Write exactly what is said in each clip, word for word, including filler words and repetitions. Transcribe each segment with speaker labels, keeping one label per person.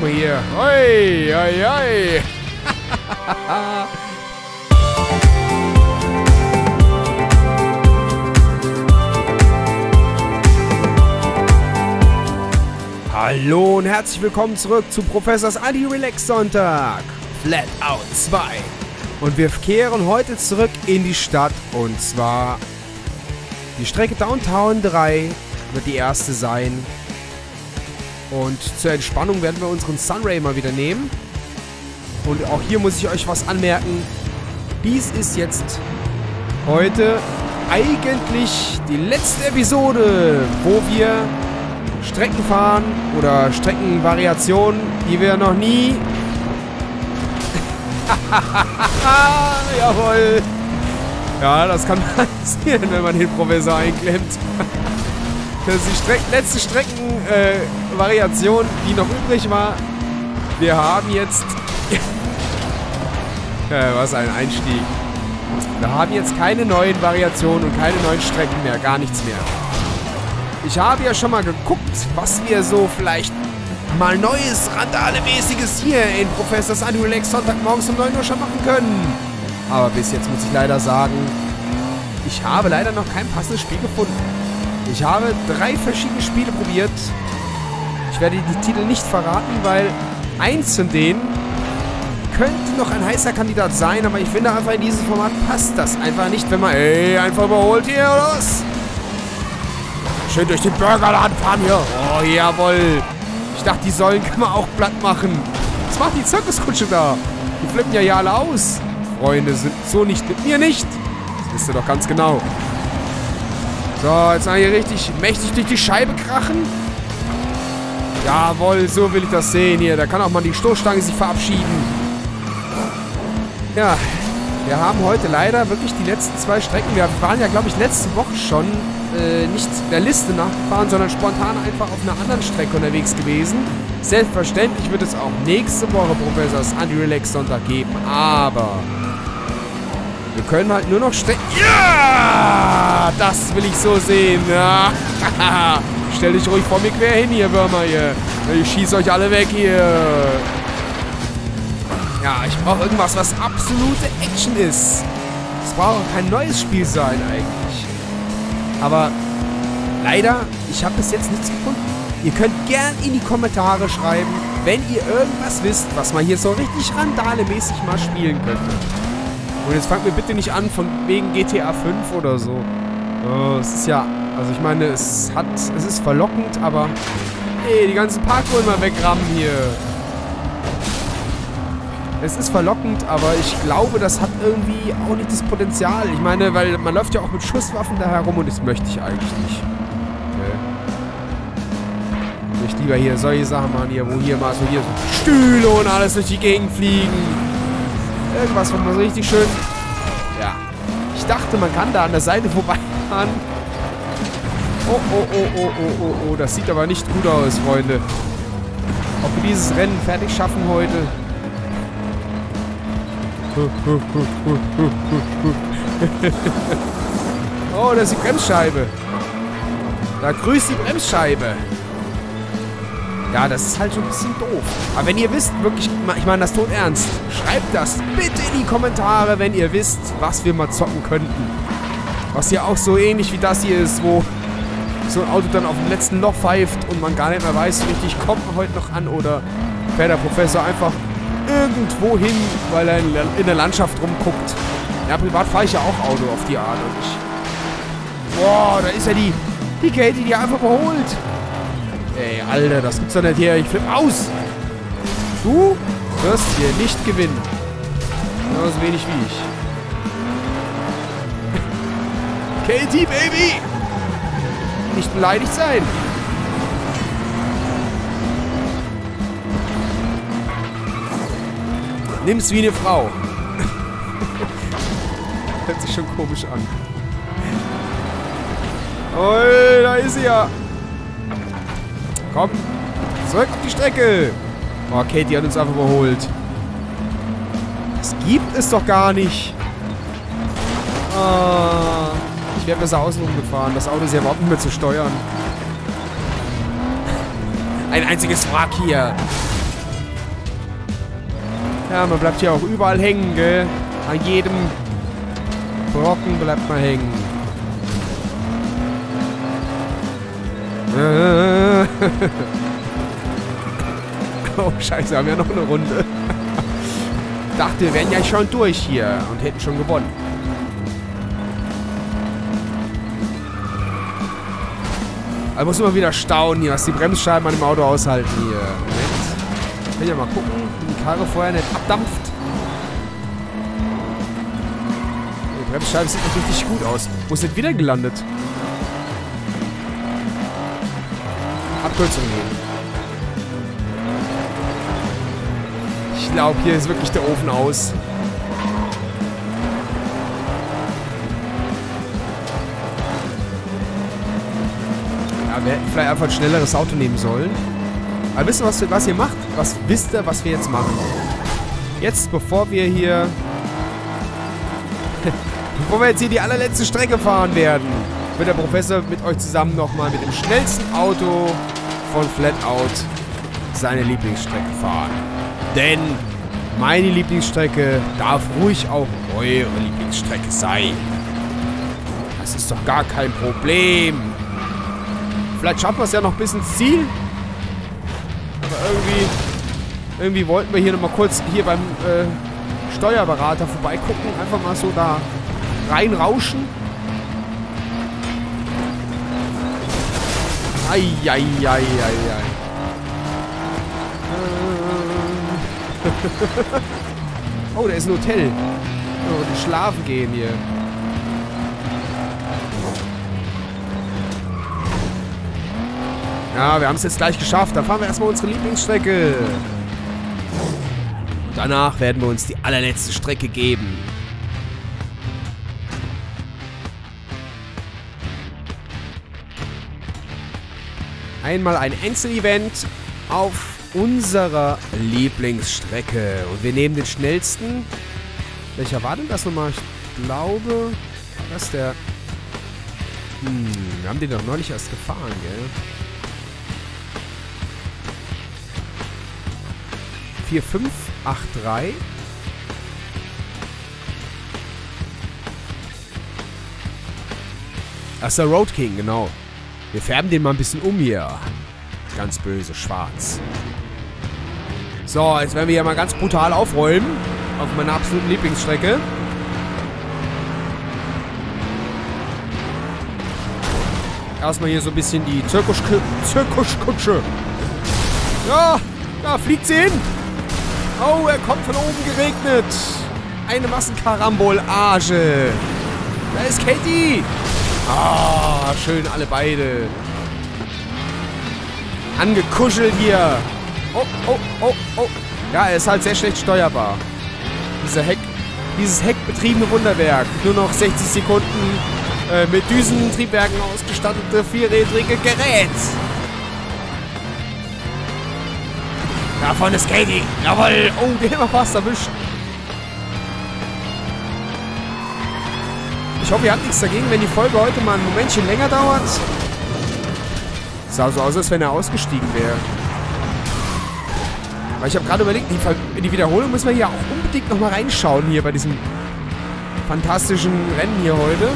Speaker 1: mal hier. Oi, oi, oi. Hallo und herzlich willkommen zurück zu Professors Anti-Relax-Sonntag. Flatout zwei. Und wir kehren heute zurück in die Stadt. Und zwar die Strecke Downtown drei wird die erste sein. Und zur Entspannung werden wir unseren Sunray mal wieder nehmen. Und auch hier muss ich euch was anmerken. Dies ist jetzt heute eigentlich die letzte Episode, wo wir Strecken fahren oder Streckenvariationen, die wir noch nie... Jawohl! Ja, das kann passieren, wenn man den Professor einklemmt. Das ist die Streck letzte Streckenvariation, äh, die noch übrig war. Wir haben jetzt... äh, was ein Einstieg. Wir haben jetzt keine neuen Variationen und keine neuen Strecken mehr. Gar nichts mehr. Ich habe ja schon mal geguckt, was wir so vielleicht mal Neues, Randale-mäßiges hier in Professors Anti-Relax Sonntagmorgens um neun Uhr schon machen können. Aber bis jetzt muss ich leider sagen, ich habe leider noch kein passendes Spiel gefunden. Ich habe drei verschiedene Spiele probiert. Ich werde die Titel nicht verraten, weil eins von denen könnte noch ein heißer Kandidat sein, aber ich finde einfach in diesem Format passt das einfach nicht, wenn man ey, einfach überholt hier, oder was? Schön durch den Burgerladen fahren hier. Oh, jawohl. Ich dachte, die Säulen kann man auch platt machen. Was macht die Zirkuskutsche da? Die flippen ja hier alle aus. Freunde sind so nicht mit mir nicht. Das wisst ihr doch ganz genau. So, jetzt mal hier richtig mächtig durch die Scheibe krachen. Jawohl, so will ich das sehen hier. Da kann auch mal die Stoßstange sich verabschieden. Ja, wir haben heute leider wirklich die letzten zwei Strecken. Wir waren ja, glaube ich, letzte Woche schon äh, nicht der Liste nachgefahren, sondern spontan einfach auf einer anderen Strecke unterwegs gewesen. Selbstverständlich wird es auch nächste Woche Professors Anti-Relax-Sonntag geben, aber wir können halt nur noch Strecken... Ja! Das will ich so sehen. Ja. Stell dich ruhig vor mir quer hin hier, Würmer hier. Ich schieße euch alle weg hier. Ja, ich brauche irgendwas, was absolute Action ist. Es braucht kein neues Spiel sein eigentlich. Aber leider, ich habe bis jetzt nichts gefunden. Ihr könnt gern in die Kommentare schreiben, wenn ihr irgendwas wisst, was man hier so richtig randalemäßig mal spielen könnte. Und jetzt fangt mir bitte nicht an von wegen G T A fünf oder so. Oh, es ist ja, also ich meine, es hat, es ist verlockend, aber hey, die ganzen Parkour mal wegrammen hier. Es ist verlockend, aber ich glaube, das hat irgendwie auch nicht das Potenzial. Ich meine, weil man läuft ja auch mit Schusswaffen da herum und das möchte ich eigentlich nicht. Okay. Ich lieber hier solche Sachen machen, hier, wo hier mal so hier so Stühle und alles durch die Gegend fliegen. Irgendwas, wo man so richtig schön... Ja. Ich dachte, man kann da an der Seite vorbeifahren. Oh, oh, oh, oh, oh, oh, oh. Das sieht aber nicht gut aus, Freunde. Ob wir dieses Rennen fertig schaffen heute... Oh, das ist die Bremsscheibe. Da grüßt die Bremsscheibe. Ja, das ist halt schon ein bisschen doof. Aber wenn ihr wisst, wirklich, ich meine das tot ernst, schreibt das bitte in die Kommentare, wenn ihr wisst, was wir mal zocken könnten. Was hier auch so ähnlich wie das hier ist, wo so ein Auto dann auf dem letzten Loch pfeift und man gar nicht mehr weiß, so richtig, kommt man heute noch an oder fährt der Professor einfach irgendwo hin, weil er in der Landschaft rumguckt. Ja, privat fahre ich ja auch Auto auf die Art und ich... Boah, da ist ja die... Die Katie, die einfach überholt. Ey, Alter, das gibt's doch nicht her. Ich flipp aus. Du wirst hier nicht gewinnen. Genauso wenig wie ich. Katie, Baby! Nicht beleidigt sein. Nimm's wie eine Frau. Hört sich schon komisch an. Oh, da ist sie ja. Komm. Zurück auf die Strecke. Oh, Katie hat uns einfach überholt. Das gibt es doch gar nicht. Oh, ich wäre besser außen rumgefahren. Das Auto ist ja überhaupt nicht mehr zu steuern. Ein einziges Wrack hier. Ja, man bleibt hier auch überall hängen, gell? An jedem Brocken bleibt man hängen. Oh, scheiße, haben wir noch eine Runde. Dachte, wir wären ja schon durch hier und hätten schon gewonnen. Aber muss immer wieder staunen hier, was die Bremsscheiben an dem Auto aushalten hier. Moment. Ich will ja mal gucken, wie die Karre vorher nicht abdampft. Die Bremsscheibe sieht noch richtig gut aus. Wo ist denn wieder gelandet? Abkürzung gehen. Ich glaube, hier ist wirklich der Ofen aus. Ja, wir hätten vielleicht einfach ein schnelleres Auto nehmen sollen. Aber wisst ihr, was, was ihr macht? Was wisst ihr, was wir jetzt machen? Jetzt, bevor wir hier... bevor wir jetzt hier die allerletzte Strecke fahren werden, wird der Professor mit euch zusammen nochmal mit dem schnellsten Auto von Flatout seine Lieblingsstrecke fahren. Denn meine Lieblingsstrecke darf ruhig auch eure Lieblingsstrecke sein. Das ist doch gar kein Problem. Vielleicht schaffen wir es ja noch bis ins Ziel. Aber irgendwie, irgendwie wollten wir hier nochmal kurz hier beim äh, Steuerberater vorbeigucken. Einfach mal so da reinrauschen. Eieieiei. Oh, da ist ein Hotel. Oh, die schlafen gehen hier. Ja, wir haben es jetzt gleich geschafft. Dann fahren wir erstmal unsere Lieblingsstrecke. Danach werden wir uns die allerletzte Strecke geben. Einmal ein Einzelevent auf unserer Lieblingsstrecke. Und wir nehmen den schnellsten. Welcher war denn das nochmal? Ich glaube, das ist der... Hm, wir haben den doch neulich erst gefahren, gell? vier fünf acht drei. Das ist der Road King, genau. Wir färben den mal ein bisschen um hier. Ganz böse, schwarz. So, jetzt werden wir hier mal ganz brutal aufräumen. Auf meiner absoluten Lieblingsstrecke. Erstmal hier so ein bisschen die Zirkuschkutsche. Zirkuschkutsche. Ja, da fliegt sie hin. Oh, er kommt von oben geregnet. Eine Massenkarambolage. Da ist Katie. Ah, schön alle beide. Angekuschelt hier. Oh, oh, oh, oh. Ja, er ist halt sehr schlecht steuerbar. Dieser Heck, dieses heckbetriebene Wunderwerk. Nur noch sechzig Sekunden äh, mit Düsentriebwerken ausgestattete vierrädrige Gerät. Da vorne ist Katie. Jawohl. Oh, den haben wir fast erwischt. Ich hoffe, ihr habt nichts dagegen, wenn die Folge heute mal ein Momentchen länger dauert. Sah so aus, als wenn er ausgestiegen wäre. Weil ich habe gerade überlegt, in die Wiederholung müssen wir hier auch unbedingt nochmal reinschauen, hier bei diesem fantastischen Rennen hier heute.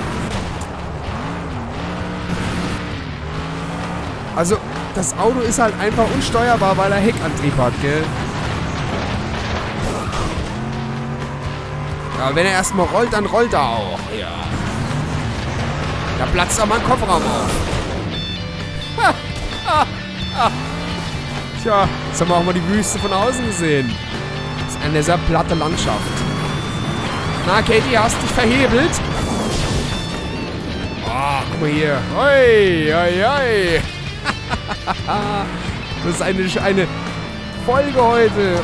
Speaker 1: Also, das Auto ist halt einfach unsteuerbar, weil er Heckantrieb hat, gell? Ja, wenn er erstmal rollt, dann rollt er auch. Ja. Da platzt auch mal ein Kofferraum auf. Ha, ha, ha. Tja, jetzt haben wir auch mal die Wüste von außen gesehen. Das ist eine sehr platte Landschaft. Na, Katie, hast dich verhebelt? Oh, guck mal hier. Oi, oi, oi. Das ist eine, eine Folge heute.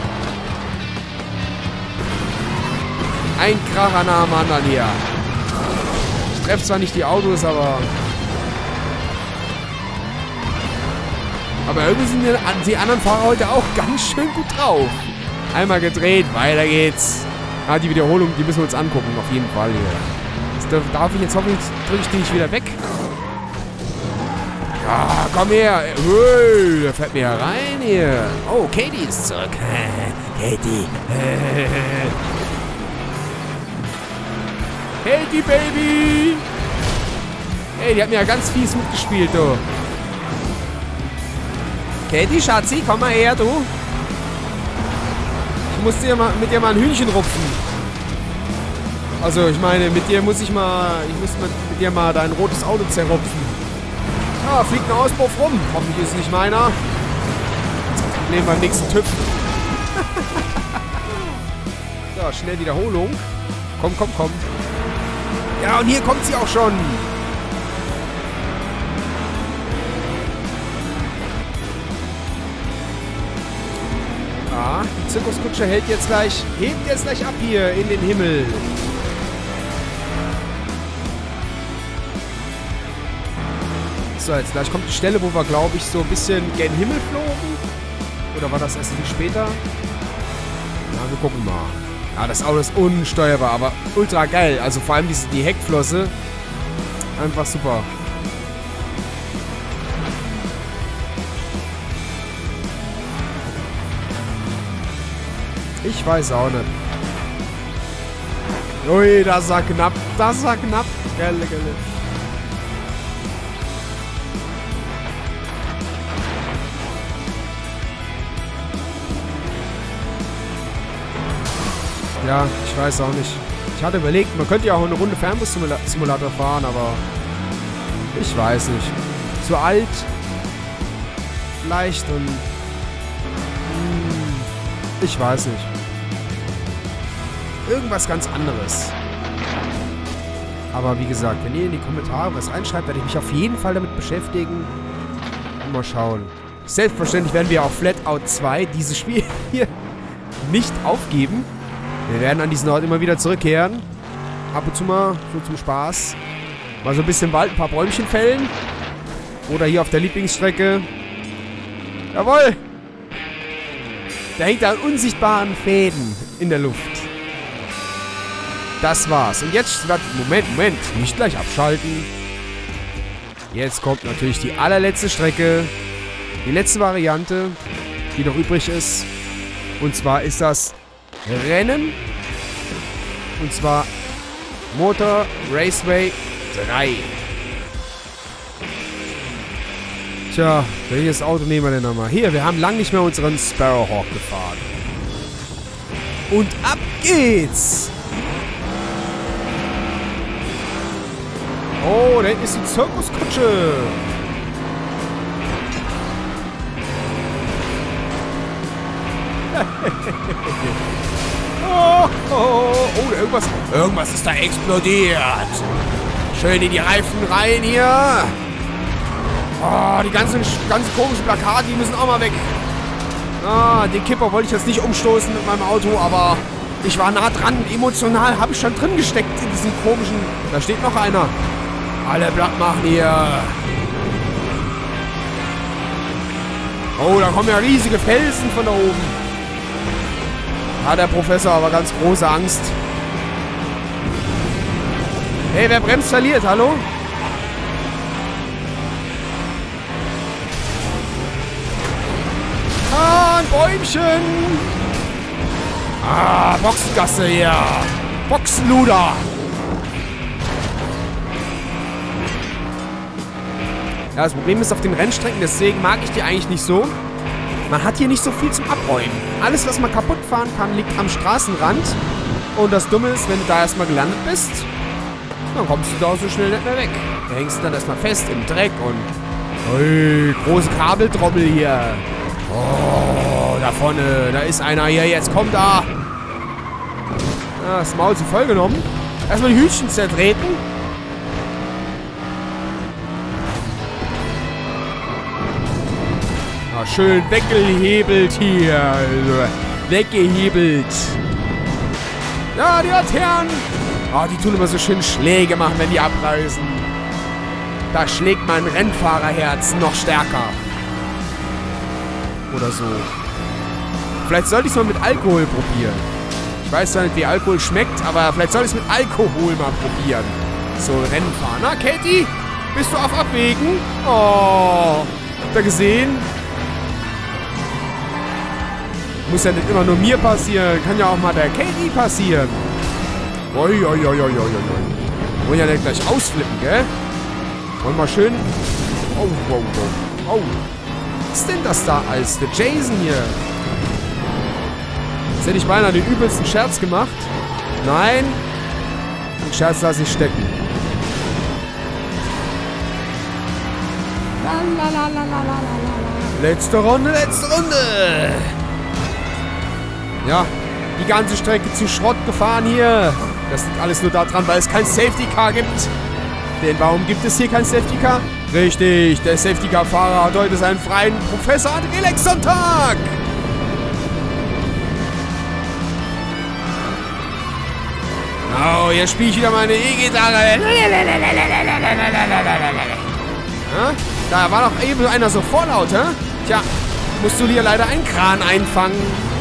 Speaker 1: Ein Kracher nach dem anderen hier. Ich treffe zwar nicht die Autos, aber... Aber irgendwie sind die anderen Fahrer heute auch ganz schön gut drauf. Einmal gedreht, weiter geht's. Ah, die Wiederholung, die müssen wir uns angucken, auf jeden Fall hier. Das darf, darf ich jetzt hoffentlich, drücke ich die nicht wieder weg. Ah, komm her. Ui, der fährt mir rein hier. Oh, Katie ist zurück. Katie. Katie, Baby. Ey, die hat mir ja ganz fies mitgespielt, du. Katie, Schatzi, komm mal her, du. Ich muss dir mal, mit dir mal ein Hühnchen rupfen. Also, ich meine, mit dir muss ich mal... Ich muss mit, mit dir mal dein rotes Auto zerrupfen. Ah, fliegt ein Auspuff rum. Hoffentlich ist es nicht meiner. Nehmen wir beim nächsten TÜV. Ja, schnell Wiederholung. Komm, komm, komm. Ja, und hier kommt sie auch schon. Ah, die Zirkuskutsche hält jetzt gleich, hebt jetzt gleich ab hier in den Himmel. So, jetzt gleich kommt die Stelle, wo wir, glaube ich, so ein bisschen gen Himmel flogen. Oder war das erst ein bisschen später? Ja, wir gucken mal. Ja, das Auto ist unsteuerbar, aber ultra geil. Also vor allem diese, die Heckflosse. Einfach super. Ich weiß auch nicht. Ui, das war knapp. Das war knapp. Geil, geil. Ja, ich weiß auch nicht. Ich hatte überlegt, man könnte ja auch eine Runde Fernbus-Simulator fahren, aber ich weiß nicht. Zu alt. Vielleicht und... Ich weiß nicht. Irgendwas ganz anderes. Aber wie gesagt, wenn ihr in die Kommentare was reinschreibt, werde ich mich auf jeden Fall damit beschäftigen. Und mal schauen. Selbstverständlich werden wir auch Flatout zwei dieses Spiel hier nicht aufgeben. Wir werden an diesen Ort immer wieder zurückkehren. Ab und zu mal, so zum Spaß. Mal so ein bisschen Wald, ein paar Bäumchen fällen. Oder hier auf der Lieblingsstrecke. Jawohl! Da hängt an unsichtbaren Fäden in der Luft. Das war's. Und jetzt... Moment, Moment. Nicht gleich abschalten. Jetzt kommt natürlich die allerletzte Strecke. Die letzte Variante, die noch übrig ist. Und zwar ist das... Rennen. Und zwar Motor Raceway drei. Tja, welches Auto nehmen wir denn nochmal? Hier, wir haben lange nicht mehr unseren Sparrowhawk gefahren. Und ab geht's! Oh, da hinten ist die Zirkuskutsche. Oh, oh, oh, irgendwas, irgendwas ist da explodiert. Schön in die Reifen rein hier. Oh, die ganzen, ganzen komischen Plakate, die müssen auch mal weg. Ah, den Kipper wollte ich jetzt nicht umstoßen mit meinem Auto, aber ich war nah dran. Emotional habe ich schon drin gesteckt in diesen komischen... Da steht noch einer. Alle platt machen hier. Oh, da kommen ja riesige Felsen von da oben. Hat der Professor aber ganz große Angst. Hey, wer bremst, verliert. Hallo? Ah, ein Bäumchen. Ah, Boxengasse hier. Boxenluder. Ja, das Problem ist auf den Rennstrecken, deswegen mag ich die eigentlich nicht so. Man hat hier nicht so viel zum Abräumen. Alles, was man kaputt fahren kann, liegt am Straßenrand. Und das Dumme ist, wenn du da erstmal gelandet bist, dann kommst du da so schnell nicht mehr weg. Da hängst du dann erstmal fest im Dreck und... Ui, große Kabeltrommel hier. Oh, da vorne, da ist einer hier. Jetzt kommt da. Ja, das Maul zu voll genommen. Erstmal die Hütchen zertreten. Ah, schön weggehebelt hier. Weggehebelt. Ja, die Laternen. Ah, die tun immer so schön Schläge machen, wenn die abreißen. Da schlägt mein Rennfahrerherz noch stärker. Oder so. Vielleicht sollte ich es mal mit Alkohol probieren. Ich weiß zwar nicht, wie Alkohol schmeckt, aber vielleicht sollte ich es mit Alkohol mal probieren. So, Rennen fahren. Na, Katie? Bist du auf Abwägen? Oh. Habt ihr gesehen? Muss ja nicht immer nur mir passieren. Kann ja auch mal der Katie passieren. Oi, oi, oi, oi, oi, oi. Wollen ja nicht gleich ausflippen, gell? Wollen mal schön... Oh, wow, wow. Oh. Was ist denn das da als der Jason hier? Jetzt hätte ich beinahe den übelsten Scherz gemacht. Nein. Den Scherz lasse ich stecken. Letzte Runde, letzte Runde. Ja, die ganze Strecke zu Schrott gefahren hier. Das liegt alles nur daran, weil es kein Safety Car gibt. Denn warum gibt es hier kein Safety Car? Richtig, der Safety Car Fahrer hat heute seinen freien Professor Andrelex Sonntag. Oh, jetzt spiele ich wieder meine E-Gitarre. Ja? Da war doch eben einer so vorlaut, hä? Tja, musst du dir leider einen Kran einfangen.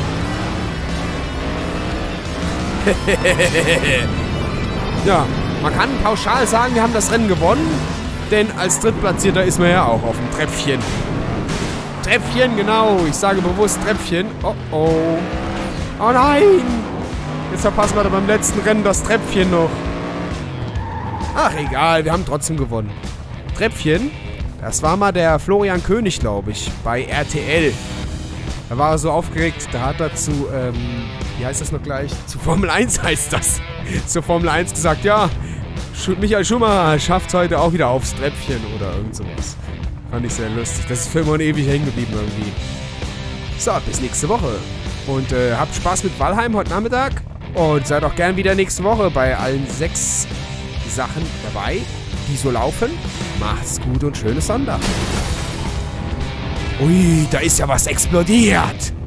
Speaker 1: Ja, man kann pauschal sagen, wir haben das Rennen gewonnen. Denn als Drittplatzierter ist man ja auch auf dem Treppchen. Treppchen, genau. Ich sage bewusst Treppchen. Oh, oh. Oh nein. Jetzt verpassen wir da beim letzten Rennen das Treppchen noch. Ach, egal. Wir haben trotzdem gewonnen. Treppchen. Das war mal der Florian König, glaube ich. Bei R T L. Da war er so aufgeregt. Da hat er zu, ähm, wie heißt das noch gleich? Zu Formel eins heißt das. Zur Formel eins gesagt, ja, Michael Schumacher schafft es heute auch wieder aufs Treppchen oder irgend sowas. Fand ich sehr lustig. Das ist für immer und ewig hängen geblieben irgendwie. So, bis nächste Woche. Und äh, habt Spaß mit Valheim heute Nachmittag. Und seid auch gern wieder nächste Woche bei allen sechs Sachen dabei, die so laufen. Macht's gut und schönes Sonntag. Ui, da ist ja was explodiert.